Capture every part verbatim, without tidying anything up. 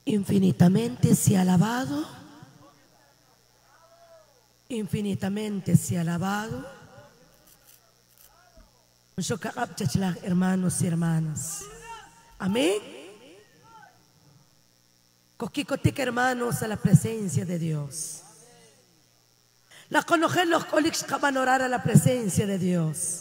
Infinitamente sea alabado, infinitamente sea alabado. Hermanos y hermanas. Amén. Coquicotic, hermanos, a la presencia de Dios. La conocer los colics que van a orar a la presencia de Dios.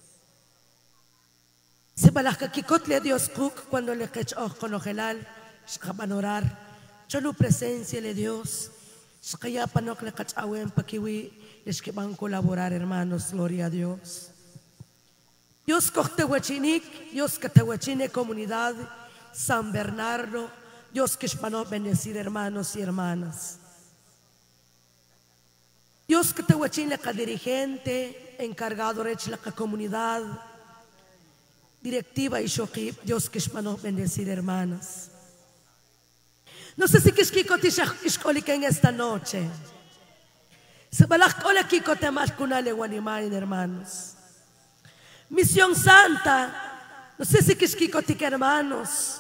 Se balas que coquicotle Dios cook cuando le quechó conogelal. Shkabanurar, cholu presencia de Dios, shkaya panok le kachawen pakiwi, es que van a colaborar, hermanos, gloria a Dios. Dios coctehuachinik, Dios catehuachine comunidad, San Bernardo, Dios que van bendecir, hermanos y hermanas. Dios catehuachine la dirigente, encargado de la comunidad, directiva y shokip, Dios que van bendecir, hermanas. No sé si Kishkiko en esta noche. Se balacole Kiko temas kunale guanimain, hermanos. Misión Santa. No sé si Kishkiko tique, hermanos.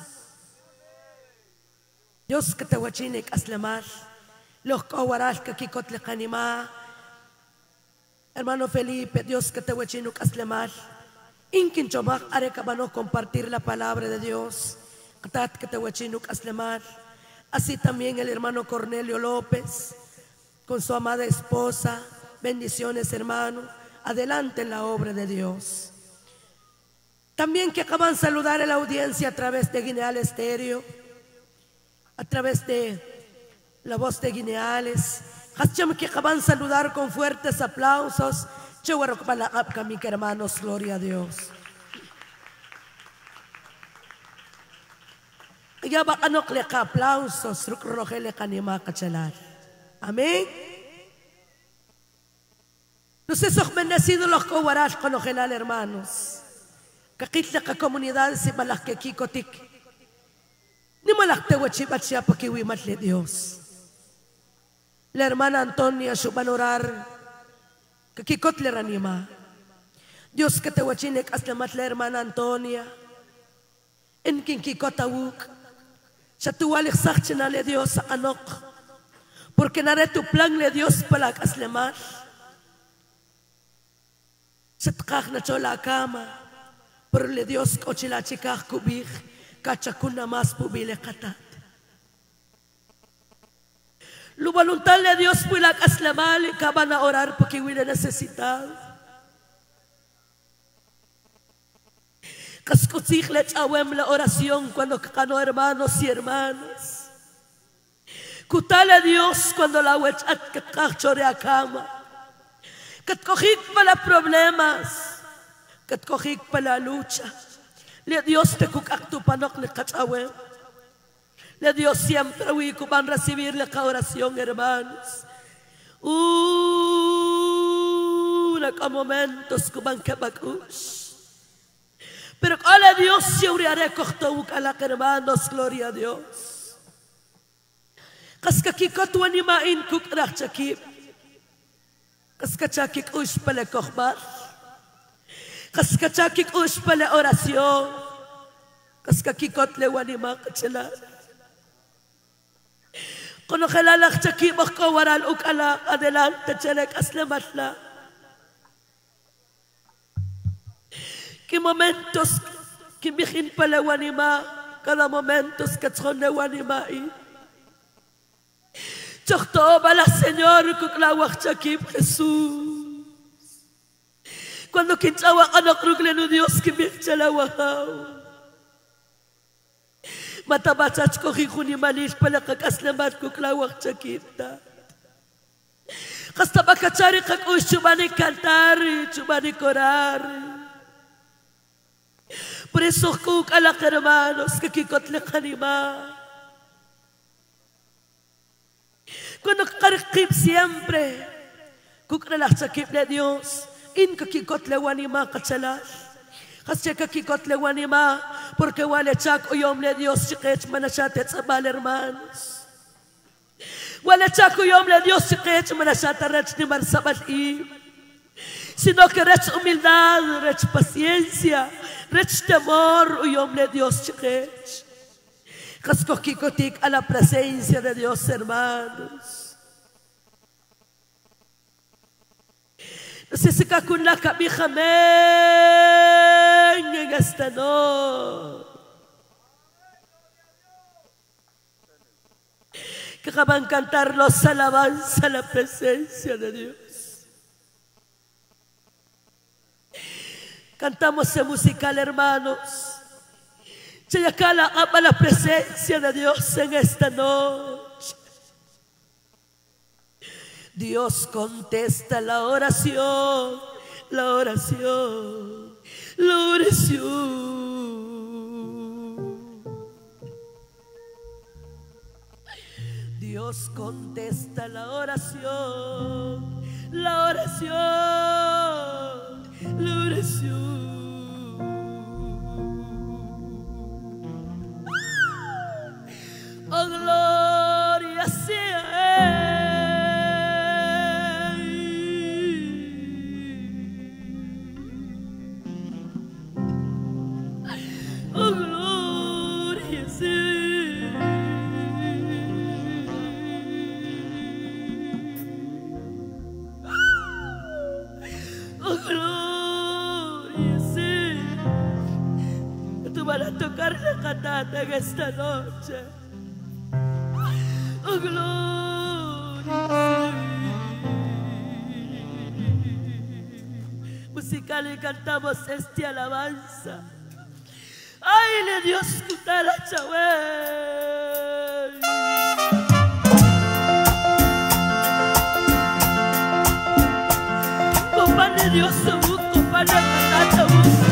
Dios que te huachinek aslemar. Los kawaras que Kiko te canima. Hermano Felipe, Dios que te huachinuk aslemar. Inkin chomak arecabano compartir la palabra de Dios. Katat que te huachinuk aslemar. Así también el hermano Cornelio López, con su amada esposa. Bendiciones, hermano. Adelante en la obra de Dios. También que acaban de saludar a la audiencia a través de Guineal Estéreo, a través de la voz de Guineales. Que acaban de saludar con fuertes aplausos. Hermanos, gloria a Dios. Ya va a no cleca aplausos, rojele canima cachelar. Amén. No sé si os bendecidos los cobarás con ojelal, hermanos. Que quita la comunidad si malas que kikotik. Ni malas te huachipachia porque huimatle Dios. La hermana Antonia subanorar que kikotle ranima. Dios que te huachine caslemat la hermana Antonia. En quien kikotawuk. Chatualik sachina le Dios a Anok, porque naré tu plan le Dios para caslemar. Chatkach na chola cama, por le Dios cochila chikach kubich, cachacuna más pubile katat. Lu voluntad de Dios para caslemar y acaban a orar porque hubiera necesitado. Cascosig le chawem la oración cuando cano hermanos y hermanas. Cutale a Dios cuando la huechat que cachore a cama. Que cogig para problemas. Que cogig para la lucha. Le Dios te cucac tu panok le cachawem. Le Dios siempre huico van a recibir la oración, hermanos. Uh, la momentos que van que bacush. Pero a Dios se uriaré cochto a la hermanos, gloria a Dios. Kaskaki tu anima in kuk rachaki. Kaskachaki ush pele kochbar. Kaskachaki ush pele oración. Kaskaki kotle wanima kachela. Kono khalalak chaki bakko waral ukala adelante chelek aslematla. Que momentos que me hin para wanima, cada momentos que son de wanima y chocto bala Señor que la wachaki Jesús. Cuando quinchawa anak rugle Dios que me chala wahau. Matabachach ko hikuni manish para que kaslemat ko la wachaki ta. Hasta bakachari kak ushubani cantar, chubani corar. Por eso, a los hermanos, que kikot le canima. Cuando carquip siempre, kukra la chakip de Dios, in que kikot le wanima kachalas. Hasche que kikot le wanima, porque wale chak uyom le Dios chikech manashatet sabal hermanos. Wale chak uyom le Dios chikech manashatarech ni marsabal i. Sino que rech humildad, rech paciencia. Rech temor uyom le Dios chikech. Jascoquicotic a la presencia de Dios, hermanos. No sé si cacunlaca mi jamén en esta noche. Que van a cantar los alabanzas a la presencia de Dios. Cantamos ese musical, hermanos. Chayacala ama la presencia de Dios en esta noche. Dios contesta la oración, la oración, la oración. Dios contesta la oración, la oración, la oración. Oh, gloria sea Él. Oh, gloria sea Él. Oh, gloria sea Él. Tú vas a tocar la cantata en esta noche. Oh, gloria. Musical y cantamos esta alabanza. Ay, le Dios escuchar a Chawel. Compane Dios su compane cantata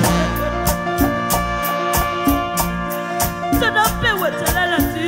se no pe huetala la ti.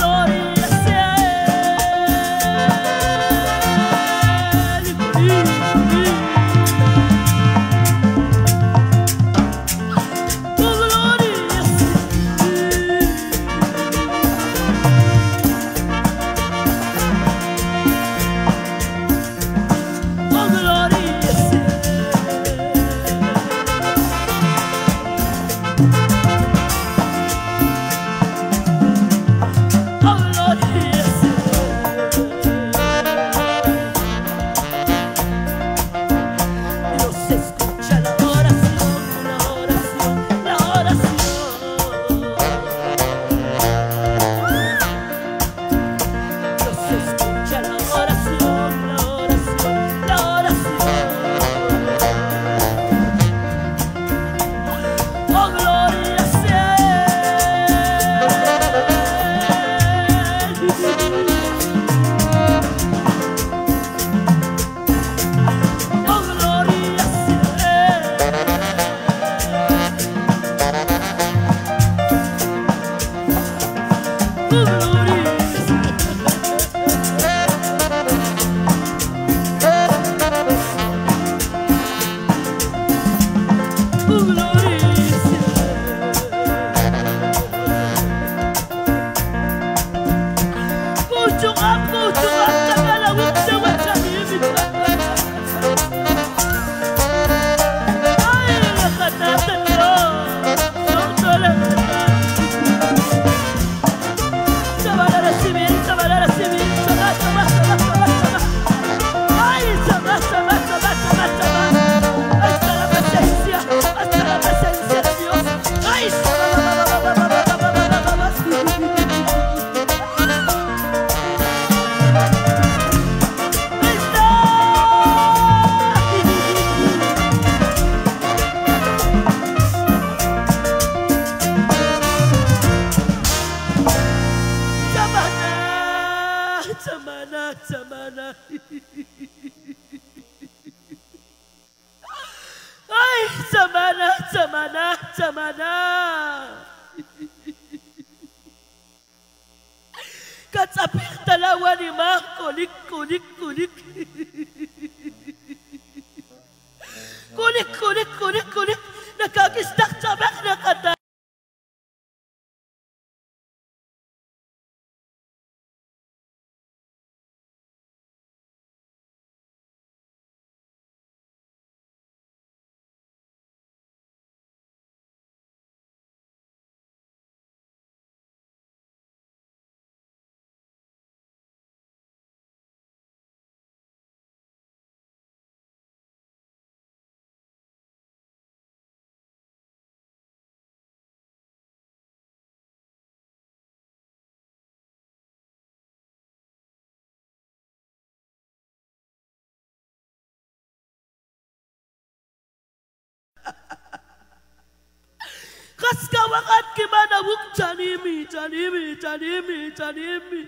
Kaska wakat kimana wuk janimi janimi janimi janimi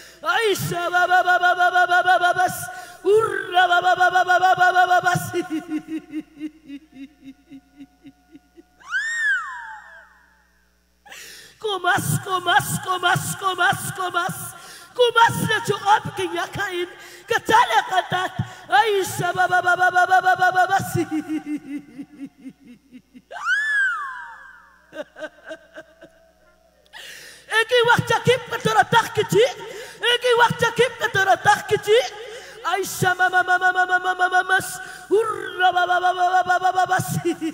Aisha baba baba baba baba babas urra baba baba baba baba babas Kumas kumas kumas kumas kumas kumas na chukap kinyakain katala katat Aisha baba baba baba baba babas Eki waktu kip keteratak kecil, eki waktu kip keteratak kecil. Aisyah mama mama mama mama mama mas, hurra baba baba baba baba bas.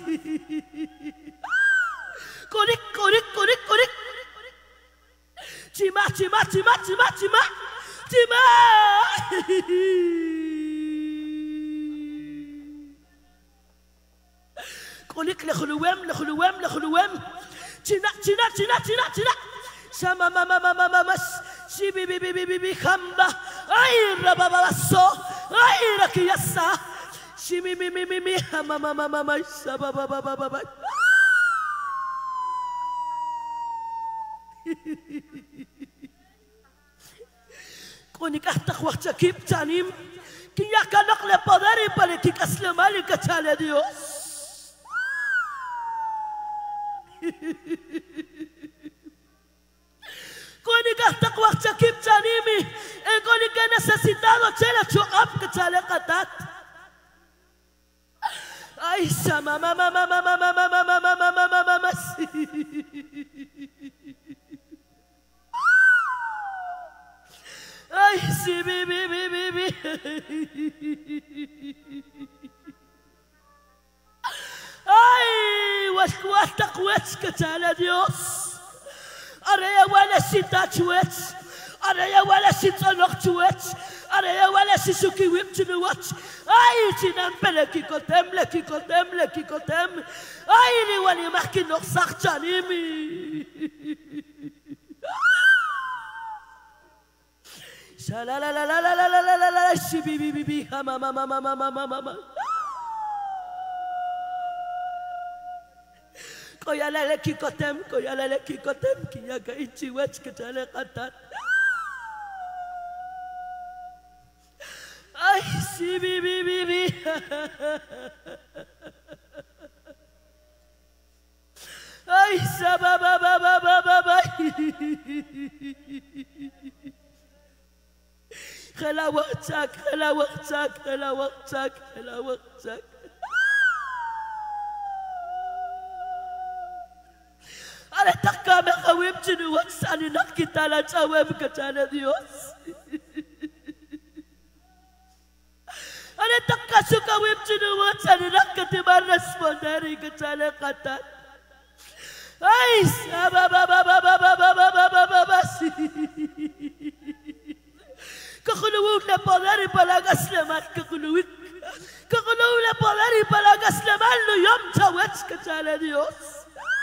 Konik konik konik konik. Cima cima cima cima cima cima. Konik lekhuluem lekhuluem lekhuluem. Cina cina cina cina cina. Sama mama mama mama si bibi bibi bibi khamba aira baba baso aira kiyasa si mi mi mi mi mi mama mama mama sa baba baba baba kuni kahtak waktu kip tanim kiya kanak le padari pale kik aslamali kacale Dios Kuni kahtak waktu mama mama mama mama mama mama mama mama. Ay, si bi bi bi bi bi. Ay, waskuata kuets ketala Dios. Araya wala sita chuets. Araya wala sita nok chuets. Araya wala sisuki whip to the watch. Ay, tinam pele kikotem le kikotem le kikotem. Ay, ni wali maki nok sakchanimi. Shala la la la la la la la la la. Si bi bi bi bi. Mama mama mama mama mama. Koyalele kikotem, koyalele kikotem, kiyaga ichi wech ketale katat. Ay, si bi bi bi bi. Ay, sa ba ba ba ba ba ba ba. Khela waqtak, khela waqtak, khela waqtak, khela waqtak. Ala taka makawim chinuwat sa anunak kita lang sa web katana Diyos. Ala taka sukawim chinuwat sa anunak katiman responderi katana katan. Ay, saba ba ba ba ba ba ba ba ba ba ba ba si. Kakuluwag na polari palagas naman kakuluwag. Kakuluwag na polari palagas naman luyom tawet katana Diyos.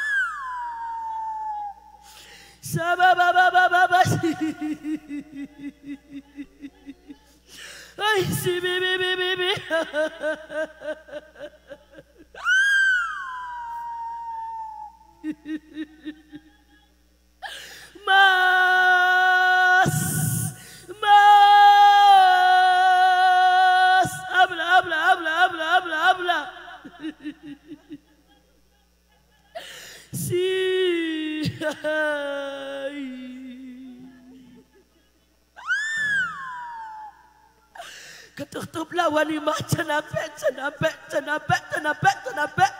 Sama ba ba ba ba ba. Ay, si bi bi bi bi bi. Mas, mas. Habla, habla, habla, habla, habla, habla. Si. Ketutup lawan lima cenapet, cenapet, cenapet, cenapet, cenapet.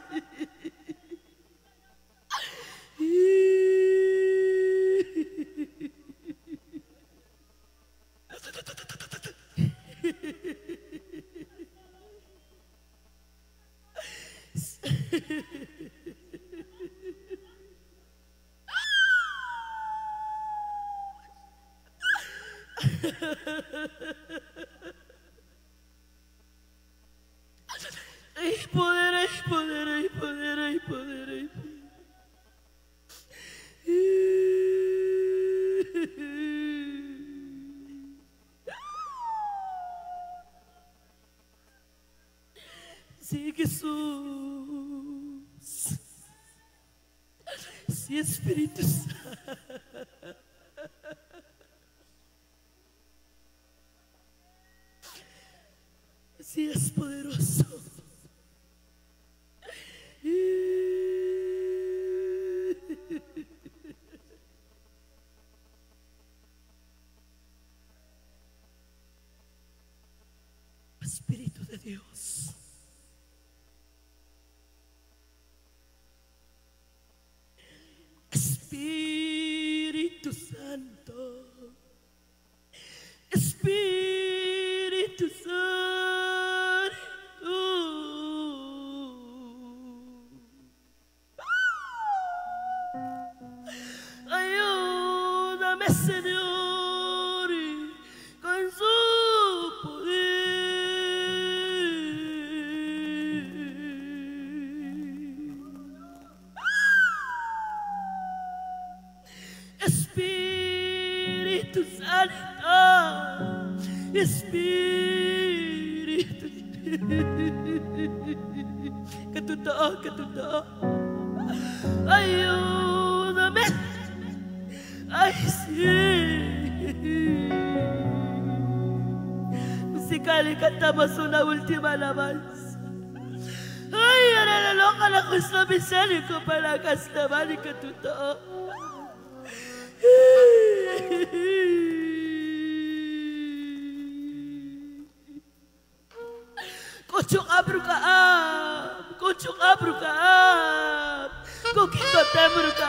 Ay, poder, ay, poder, ay, poder, ay, poder, ay. Sí, Jesús. Sí, Espíritu Santo. Sí, es poderoso. Espíritu de Dios. Espíritu Santo. Espíritu Santo. Ayúdame, Señor, con su Espíritu Santo, Espíritu. Katotoo, katotoo. Ayúdame. Ay, sí. Musical y cantamos una última alabanza. Ay, ahora la loca la justa misérico para castamar y katotoo. Kuchuk abrukaam, mucho abruca, coquito tembruca.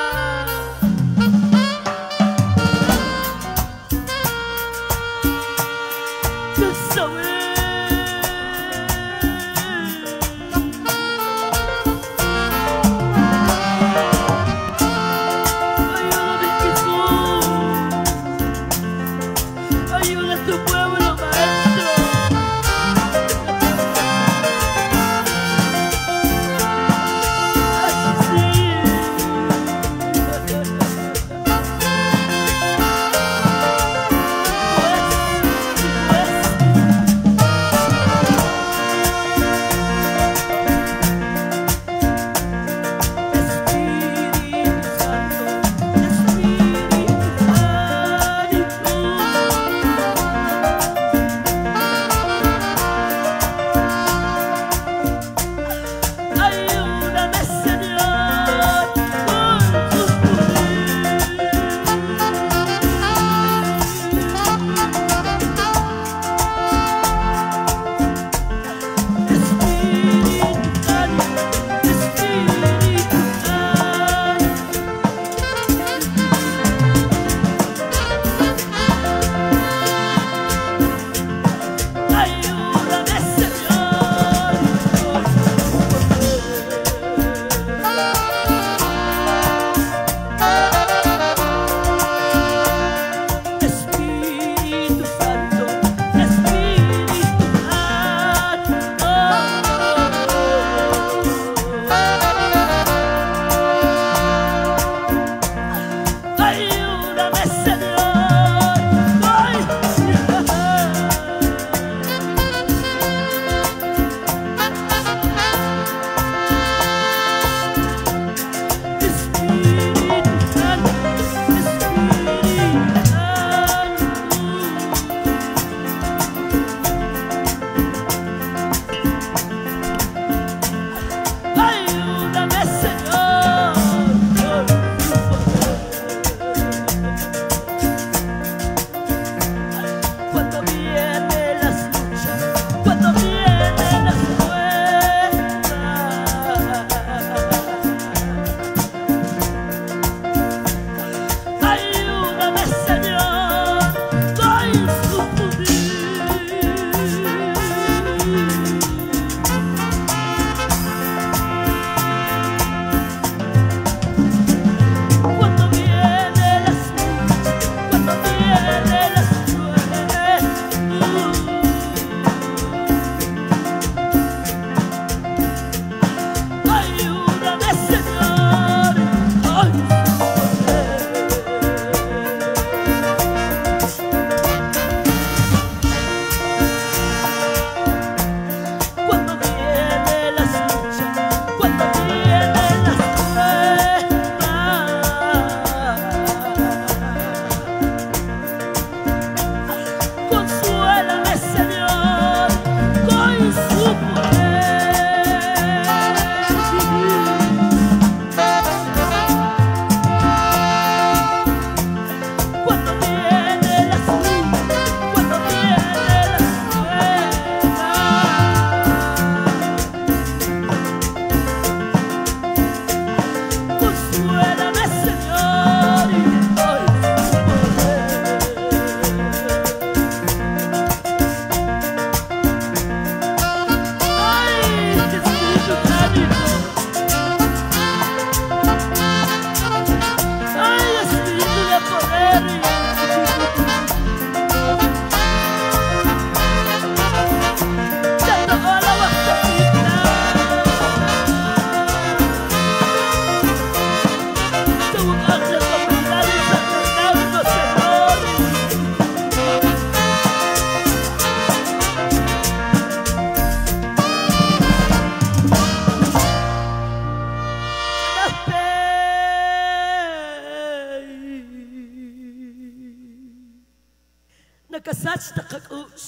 Nakasach takakus.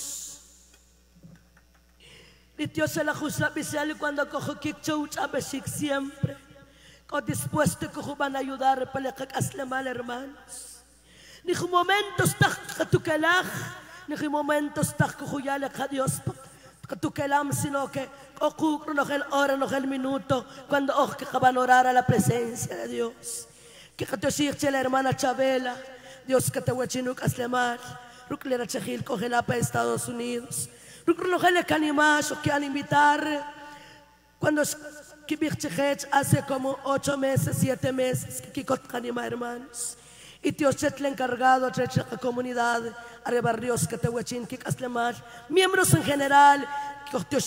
Dios se la justa especial cuando cojo kikchouch a besik siempre. Con dispuesto que van a ayudar para que asle mal hermanos. Ni momentos tak katukalach, ni momentos tak kujala ka Dios tú que el sino que ocurre no el hora, no el minuto, cuando oh, que van a orar a la presencia de Dios. Que te sigue la hermana Chabela, Dios que te huachinu caslemar, ruclera chejil cogela para Estados Unidos, ruclo no que animas o que han invitar, cuando hace como ocho meses, siete meses, que anima hermanos. Y Dios se le ha encargado a la comunidad, a barrios que te huachin, que caslemar, miembros en general, que Dios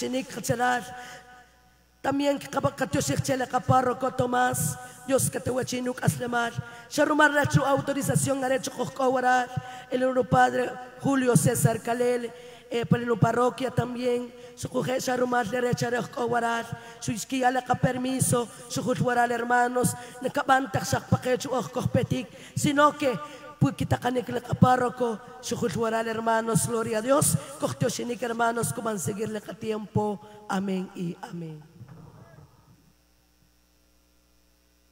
también que Dios se le párroco Tomás, Dios que te huachin, caslemar, Sharumar la autorización a hecho orar, el Europadre Julio César Calel, eh, para la parroquia también, su mujer Sharumar le recharé orar, su isquia le da permiso, su jutuaral hermanos, ne cabanta shakpakechu opetik, sino que puquita canek le párroco, su jutuaral hermanos, gloria a Dios, cogteoshinik hermanos, como seguirle a tiempo, amén y amén.